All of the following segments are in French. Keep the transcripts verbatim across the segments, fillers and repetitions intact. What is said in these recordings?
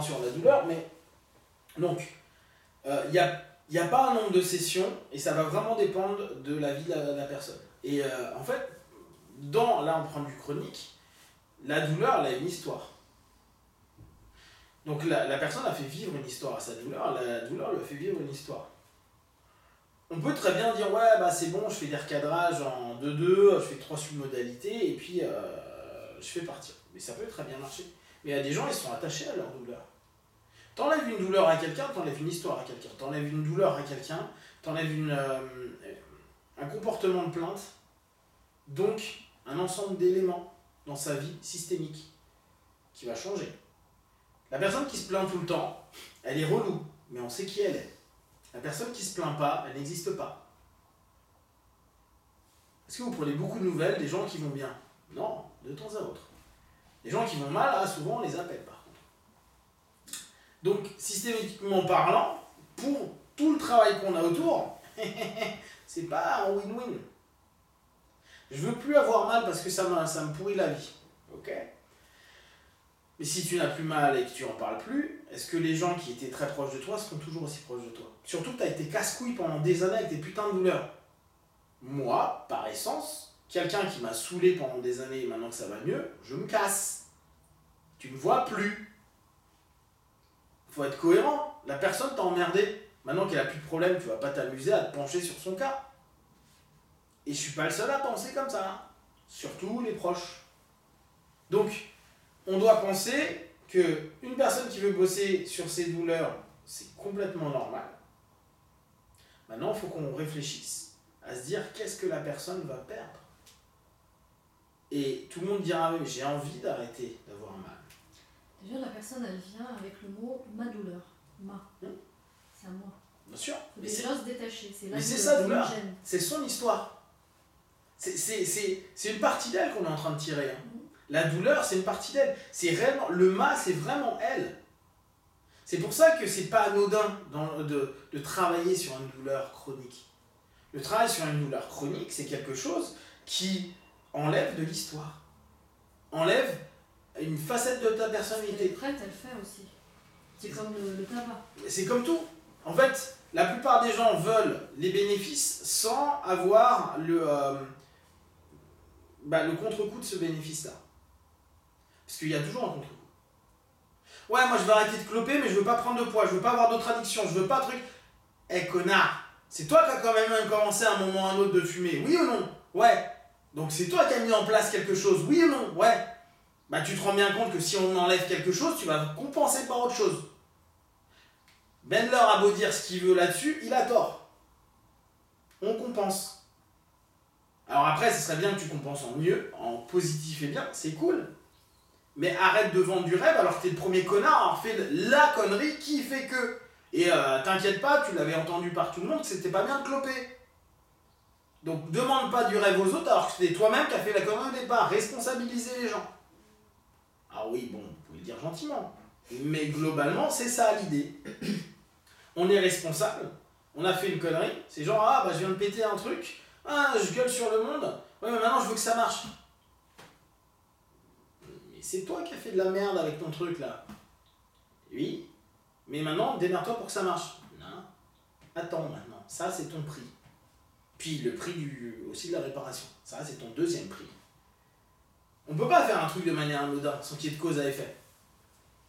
hein, sur la douleur, mais donc, il euh, n'y a, y a pas un nombre de sessions, et ça va vraiment dépendre de la vie de la, de la personne. Et euh, en fait, dans, là on prend du chronique, la douleur, elle a une histoire. Donc la, la personne a fait vivre une histoire à sa douleur, la douleur lui a fait vivre une histoire. On peut très bien dire, ouais, bah c'est bon, je fais des recadrages en deux deux, je fais trois submodalités, et puis euh, je fais partir. Mais ça peut très bien marcher. Mais il y a des gens, ils sont attachés à leur douleur. T'enlèves une douleur à quelqu'un, t'enlèves une histoire à quelqu'un. T'enlèves une douleur à quelqu'un, t'enlèves une, euh, un comportement de plainte, donc un ensemble d'éléments dans sa vie systémique qui va changer. La personne qui se plaint tout le temps, elle est relou, mais on sait qui elle est. La personne qui se plaint pas, elle n'existe pas. Est-ce que vous prenez beaucoup de nouvelles des gens qui vont bien? Non, de temps à autre. Les gens qui vont mal, là, souvent on les appelle par contre. Donc, systématiquement parlant, pour tout le travail qu'on a autour, c'est pas un win-win. Je veux plus avoir mal parce que ça me, ça me pourrit la vie. Ok? Mais si tu n'as plus mal et que tu n'en parles plus, est-ce que les gens qui étaient très proches de toi seront toujours aussi proches de toi? Surtout que tu as été casse-couille pendant des années avec des putains de douleurs. Moi, par essence, quelqu'un qui m'a saoulé pendant des années et maintenant que ça va mieux, je me casse. Tu ne me vois plus. Il faut être cohérent. La personne t'a emmerdé. Maintenant qu'elle n'a plus de problème, tu ne vas pas t'amuser à te pencher sur son cas. Et je ne suis pas le seul à penser comme ça. Surtout les proches. Donc, on doit penser qu'une personne qui veut bosser sur ses douleurs, c'est complètement normal. Maintenant, il faut qu'on réfléchisse à se dire qu'est-ce que la personne va perdre. Et tout le monde dira, mais j'ai envie d'arrêter d'avoir mal. Déjà, la personne, elle vient avec le mot ma douleur. Ma. Hum. C'est à moi. Bien sûr. Il faut déjà se détacher. C'est là mais que c'est sa douleur. gêne. C'est son histoire. C'est, c'est, c'est, c'est une partie d'elle qu'on est en train de tirer. Hein. Hum. La douleur, c'est une partie d'elle. C'est réellement, le ma, c'est vraiment elle. C'est pour ça que c'est pas anodin dans, de, de travailler sur une douleur chronique. Le travail sur une douleur chronique, c'est quelque chose qui enlève de l'histoire. Enlève une facette de ta personnalité. Elle est prête, elle fait aussi. C'est comme le, le tabac. C'est comme tout. En fait, la plupart des gens veulent les bénéfices sans avoir le, euh, bah, le contre-coup de ce bénéfice-là. Parce qu'il y a toujours un contre-coup. Ouais, moi je vais arrêter de cloper, mais je veux pas prendre de poids, je veux pas avoir d'autres addictions, je veux pas truc. Eh hey, connard, c'est toi qui as quand même commencé à un moment ou à un autre de fumer, oui ou non? Ouais. Donc c'est toi qui as mis en place quelque chose, oui ou non? Ouais. Bah tu te rends bien compte que si on enlève quelque chose, tu vas compenser par autre chose. Bendler a beau dire ce qu'il veut là-dessus, il a tort. On compense. Alors après, ce serait bien que tu compenses en mieux, en positif et bien, c'est cool. Mais arrête de vendre du rêve alors que t'es le premier connard à avoir fait la connerie qui fait que. Et euh, t'inquiète pas, tu l'avais entendu par tout le monde que c'était pas bien de cloper. Donc demande pas du rêve aux autres alors que c'était toi-même qui as fait la connerie au départ. Responsabiliser les gens. Ah oui, bon, vous pouvez le dire gentiment. Mais globalement, c'est ça l'idée. On est responsable, on a fait une connerie, c'est genre, ah bah je viens de péter un truc, ah je gueule sur le monde, ouais mais maintenant je veux que ça marche. Mais c'est toi qui as fait de la merde avec ton truc là. Oui, mais maintenant démerde-toi pour que ça marche. Non, attends maintenant, ça c'est ton prix. Puis le prix du, aussi de la réparation, ça c'est ton deuxième prix. On peut pas faire un truc de manière anodine sans qu'il y ait de cause à effet. D'accord ?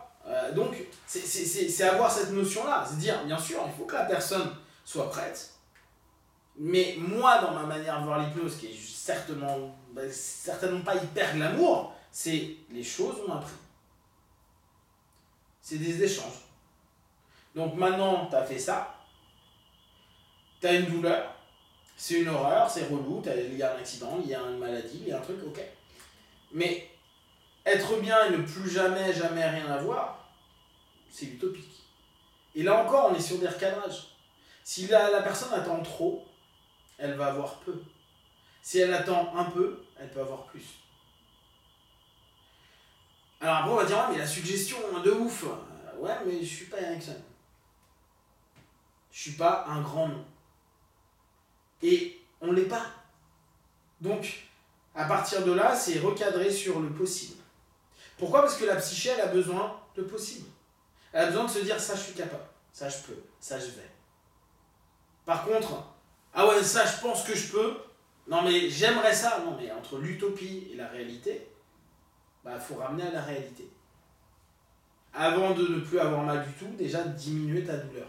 Euh, donc, c'est, c'est, c'est, c'est avoir cette notion-là, c'est dire, bien sûr, il faut que la personne soit prête, mais moi, dans ma manière de voir l'hypnose, qui est certainement, bah, certainement pas hyper glamour, c'est les choses ont un prix. C'est des échanges. Donc maintenant, tu as fait ça, tu as une douleur, c'est une horreur, c'est relou, il y a un accident, il y a une maladie, il y a un truc, ok. Mais être bien et ne plus jamais, jamais rien avoir, c'est utopique. Et là encore, on est sur des recadrages. Si la, la personne attend trop, elle va avoir peu. Si elle attend un peu, elle peut avoir plus. Alors après, on va dire, ouais, mais la suggestion, de ouf. Euh, ouais, mais je suis pas Erickson. Je suis pas un grand nom. Et on l'est pas. Donc, à partir de là, c'est recadrer sur le possible. Pourquoi ? Parce que la psyché, elle a besoin de possible. Elle a besoin de se dire, ça je suis capable, ça je peux, ça je vais. Par contre, ah ouais, ça je pense que je peux, non mais j'aimerais ça, non mais entre l'utopie et la réalité, bah faut ramener à la réalité. Avant de ne plus avoir mal du tout, déjà diminuer ta douleur.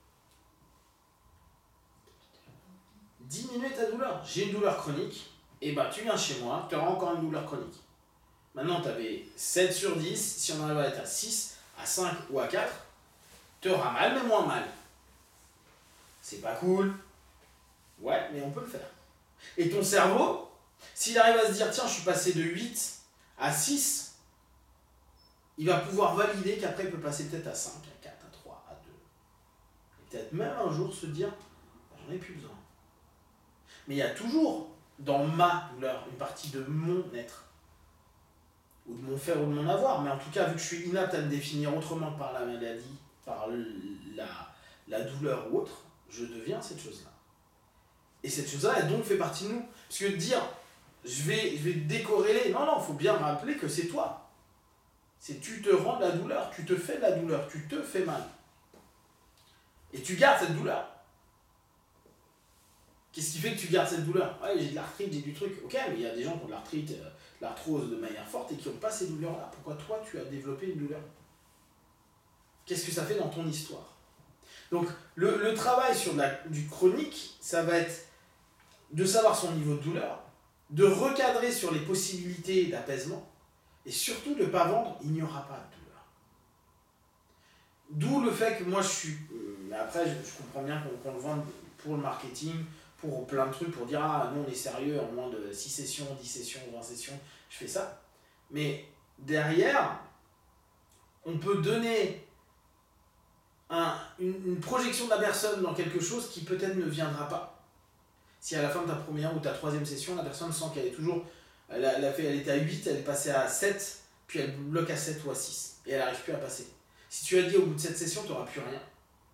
Diminuer ta douleur. J'ai une douleur chronique, et bah tu viens chez moi, tu auras encore une douleur chronique. Maintenant tu avais sept sur dix, si on arrive à être à six, à cinq ou à quatre, tu auras mal mais moins mal. C'est pas cool. Ouais, mais on peut le faire. Et ton cerveau, s'il arrive à se dire, tiens, je suis passé de huit à six, il va pouvoir valider qu'après il peut passer peut-être à cinq, à quatre, à trois, à deux. Et peut-être même un jour se dire, j'en ai plus besoin. Mais il y a toujours dans ma douleur une partie de mon être, ou de mon faire ou de mon avoir, mais en tout cas, vu que je suis inapte à me définir autrement que par la maladie, par la, la douleur ou autre, je deviens cette chose-là. Et cette chose-là, elle donc fait partie de nous. Parce que dire, je vais, je vais décorréler, non, non, il faut bien rappeler que c'est toi. C'est tu te rends de la douleur, tu te fais de la douleur, tu te fais mal. Et tu gardes cette douleur. Qu'est-ce qui fait que tu gardes cette douleur? Ouais, j'ai de l'arthrite, j'ai du truc. Ok, mais il y a des gens qui ont de l'arthrite, euh, de l'arthrose de manière forte et qui n'ont pas ces douleurs-là. Pourquoi toi, tu as développé une douleur? Qu'est-ce que ça fait dans ton histoire? Donc, le, le travail sur de la, du chronique, ça va être de savoir son niveau de douleur, de recadrer sur les possibilités d'apaisement, et surtout de ne pas vendre, il n'y aura pas de douleur. D'où le fait que moi je suis... Mais après, je, je comprends bien qu'on qu'on le vende pour le marketing, pour plein de trucs, pour dire, ah, nous on est sérieux, en moins de six sessions, dix sessions, vingt sessions, je fais ça. Mais derrière, on peut donner un, une, une projection de la personne dans quelque chose qui peut-être ne viendra pas. Si à la fin de ta première ou ta troisième session, la personne sent qu'elle est toujours... Elle, a, elle, a fait, elle était à huit, elle est passée à sept, puis elle bloque à sept ou à six. Et elle n'arrive plus à passer. Si tu as dit au bout de cette session, tu n'auras plus rien.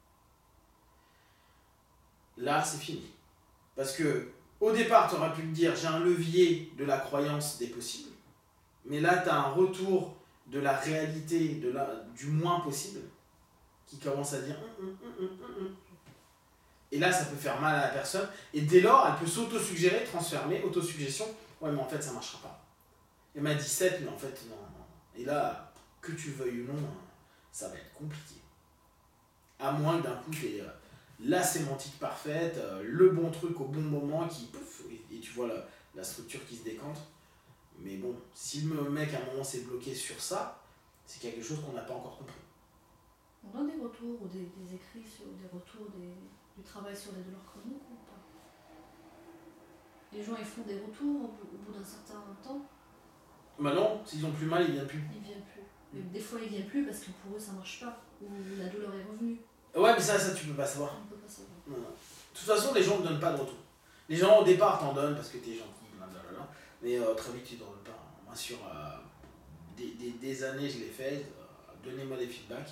Là, c'est fini. Parce que au départ, tu auras pu me dire, j'ai un levier de la croyance des possibles. Mais là, tu as un retour de la réalité, de la, du moins possible, qui commence à dire... Hum, hum, hum, hum, hum. Et là, ça peut faire mal à la personne. Et dès lors, elle peut s'auto-suggérer, transformer, autosuggestion. Ouais, mais en fait, ça ne marchera pas. Elle m'a dit sept, mais en fait, non, non. Et là, que tu veuilles ou non, ça va être compliqué. À moins que d'un coup, tu aies la sémantique parfaite, le bon truc au bon moment, qui pouf, et tu vois la, la structure qui se décante. Mais bon, si le mec, à un moment, s'est bloqué sur ça, c'est quelque chose qu'on n'a pas encore compris. On a des retours ou des, des écrits sur des retours des, du travail sur les douleurs chroniques ou pas? Les gens ils font des retours au bout, au bout d'un certain temps? Bah non, s'ils ont plus mal, ils viennent plus. Ils viennent plus. Mais des fois ils viennent plus parce que pour eux ça marche pas, ou la douleur est revenue. Ouais, mais ça, ça tu peux pas savoir. On peut pas savoir. Non, non. De toute façon, les gens ne donnent pas de retour. Les gens au départ t'en donnent parce que t'es gentil, blablabla. Mais euh, très vite tu t'en donnes pas. Moi sur euh, des, des, des années je l'ai fait, euh, donnez-moi des feedbacks.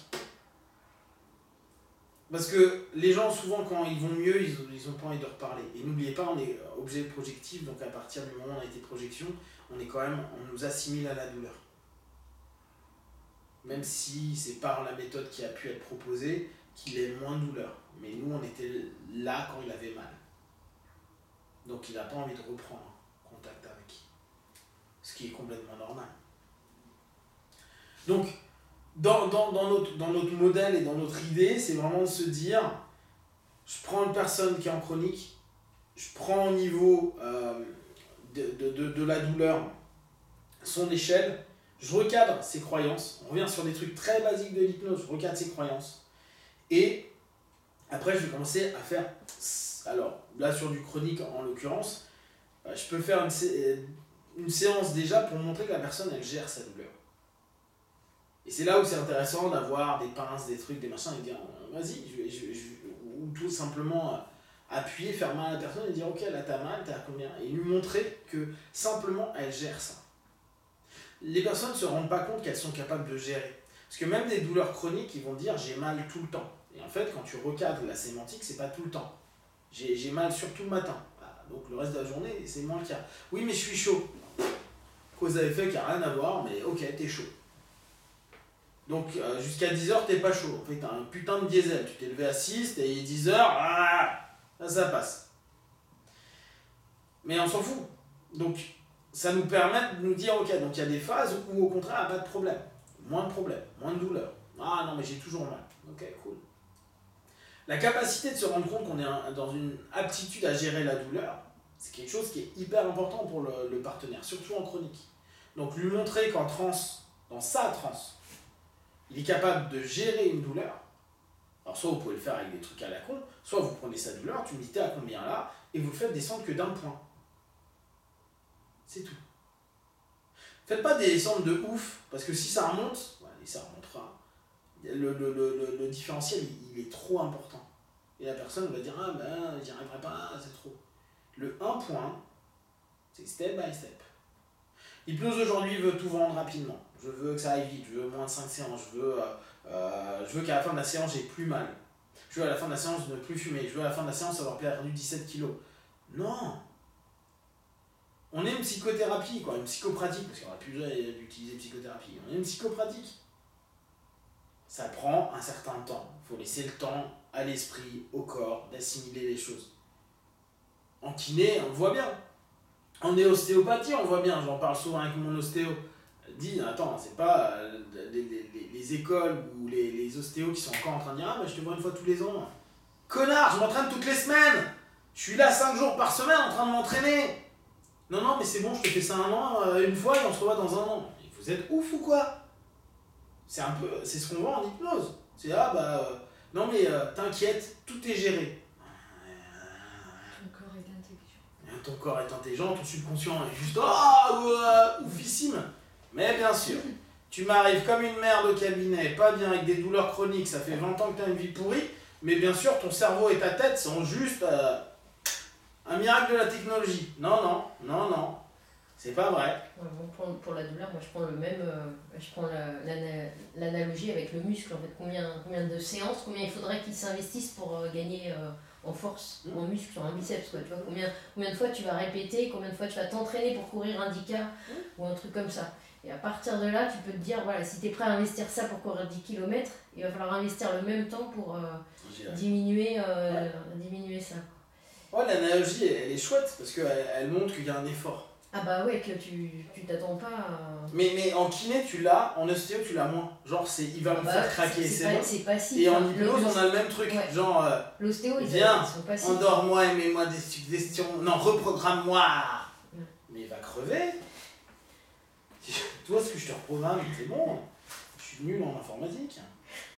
Parce que les gens, souvent, quand ils vont mieux, ils n'ont pas envie de reparler. Et n'oubliez pas, on est objet projectif, donc à partir du moment où on a été projection, on est quand même, on nous assimile à la douleur. Même si c'est par la méthode qui a pu être proposée qu'il ait moins de douleur. Mais nous, on était là quand il avait mal. Donc il n'a pas envie de reprendre contact avec. Ce qui est complètement normal. Donc, Dans, dans, dans, notre, dans notre modèle et dans notre idée, c'est vraiment de se dire, je prends une personne qui est en chronique, je prends au niveau euh, de, de, de, de la douleur son échelle, je recadre ses croyances, on revient sur des trucs très basiques de l'hypnose, je recadre ses croyances, et après je vais commencer à faire, alors là sur du chronique en l'occurrence, je peux faire une, sé une séance déjà pour montrer que la personne elle gère sa douleur. Et c'est là où c'est intéressant d'avoir des pinces, des trucs, des machins, et dire vas-y, je vais, je, je, ou tout simplement appuyer, faire mal à la personne et dire ok, là t'as mal, t'as combien, et lui montrer que simplement elle gère ça. Les personnes ne se rendent pas compte qu'elles sont capables de gérer. Parce que même des douleurs chroniques, ils vont dire j'ai mal tout le temps. Et en fait, quand tu recadres la sémantique, c'est pas tout le temps. J'ai mal surtout le matin. Voilà, donc le reste de la journée, c'est moins le cas. Oui, mais je suis chaud. Cause à effet qui n'a rien à voir, mais ok, t'es chaud. Donc euh, jusqu'à dix heures, t'es pas chaud. En fait, t'as un putain de diesel. Tu t'es levé à six, t'es dix heures, ah, là ça passe. Mais on s'en fout. Donc ça nous permet de nous dire, ok, donc il y a des phases où au contraire, il n'y a pas de problème. Moins de problème, moins de douleur. Ah non, mais j'ai toujours mal. Ok, cool. La capacité de se rendre compte qu'on est dans une aptitude à gérer la douleur, c'est quelque chose qui est hyper important pour le, le partenaire, surtout en chronique. Donc lui montrer qu'en transe, dans sa transe, il est capable de gérer une douleur. Alors soit vous pouvez le faire avec des trucs à la con, soit vous prenez sa douleur, tu me dis t'es à combien là, et vous le faites descendre que d'un point. C'est tout. Faites pas des descentes de ouf, parce que si ça remonte, ouais, et ça remontera, le, le, le, le, le différentiel il, il est trop important. Et la personne va dire ah ben j'y arriverai pas, c'est trop. Le un point, c'est step by step. L'hypnose aujourd'hui veut tout vendre rapidement. Je veux que ça aille vite, je veux moins de cinq séances, je veux, euh, euh, je veux qu'à la fin de la séance j'ai plus mal. Je veux à la fin de la séance ne plus fumer, je veux à la fin de la séance avoir perdu dix-sept kilos. Non. On est une psychothérapie, quoi, une psychopratique, parce qu'on a plus besoin d'utiliser psychothérapie. On est une psychopratique. Ça prend un certain temps. Il faut laisser le temps à l'esprit, au corps, d'assimiler les choses. En kiné, on le voit bien. En ostéopathie, on le voit bien. J'en parle souvent avec mon ostéo. Elle dit, attends, c'est pas euh, les, les, les écoles ou les, les ostéos qui sont encore en train de dire, ah, mais je te vois une fois tous les ans. Connard, je m'entraîne toutes les semaines. Je suis là cinq jours par semaine en train de m'entraîner. Non, non, mais c'est bon, je te fais ça un an, euh, une fois, et on se revoit dans un an. Mais vous êtes ouf ou quoi? C'est un peu, c'est ce qu'on voit en hypnose. C'est ah bah, euh, non mais euh, t'inquiète, tout est géré. Ton corps est intelligent. Ton corps est intelligent, ton subconscient est juste oh, euh, oufissime. Mais bien sûr, tu m'arrives comme une mère de cabinet, pas bien avec des douleurs chroniques, ça fait vingt ans que t'as une vie pourrie, mais bien sûr ton cerveau et ta tête sont juste euh, un miracle de la technologie. Non, non, non, non, c'est pas vrai. Ouais, bon, pour, pour la douleur, moi je prends le même, euh, je prends la- l'ana- l'analogie avec le muscle en fait. Combien, combien de séances, combien il faudrait qu'il s'investisse pour euh, gagner euh, en force, Mmh. en muscle, sur un biceps quoi. Tu vois, combien, combien de fois tu vas répéter, combien de fois tu vas t'entraîner pour courir un dix K ou un truc comme ça. Et à partir de là, tu peux te dire, voilà, si tu es prêt à investir ça pour courir dix kilomètres, il va falloir investir le même temps pour euh, diminuer, euh, Ouais. diminuer ça. Ouais, l'analogie elle est chouette parce qu'elle elle montre qu'il y a un effort. Ah bah ouais, que tu tu t'attends pas à... Mais, mais en kiné tu l'as, en ostéo tu l'as moins. Genre c'est, il va me Bah, faire craquer, c'est c'est pas, bon. c'est passif. Et en hein. hypnose Le- on a le même truc, ouais. genre euh, L'ostéo, ils, Viens, ils sont passifs. endors-moi et mets-moi des suggestions, non reprogramme-moi. Ouais. Mais il va crever. Tu vois ce que je te reprogramme, c'est bon. Je suis nul en informatique.